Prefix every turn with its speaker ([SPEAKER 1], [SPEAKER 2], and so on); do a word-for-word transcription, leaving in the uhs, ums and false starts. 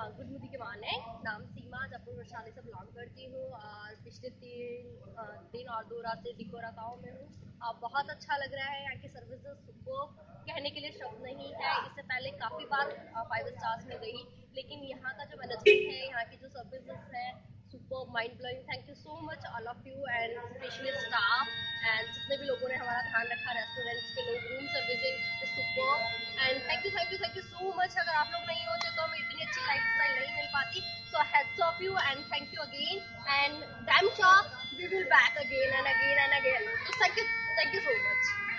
[SPEAKER 1] गुडमुदी के मान है। नाम सीमा, जयपुर वैशाली से बिलोंग करती हूँ और पिछले तीन दिन और दो रात से डिकोरा गाँव में हूँ। बहुत अच्छा लग रहा है, यहाँ की सर्विसेज सुपर, कहने के लिए शब्द नहीं है। इससे पहले काफ़ी बार फाइव स्टार्स में गई, लेकिन यहाँ का जो मैनेजमेंट है, यहाँ की जो सर्विसेज है, super mind blowing. Thank you so much all of you and specially staff and जितने भी लोगों ने हमारा ध्यान रखा, रेस्टोरेंट्स के लोग, room servicing is super and thank you thank you thank you so much. अगर आप लोग नहीं होते तो हमें इतनी अच्छी लाइफस्टाइल नहीं मिल पाती। So hats off you and thank you again and damn sure we will back again and again and again. So thank you, thank you so much.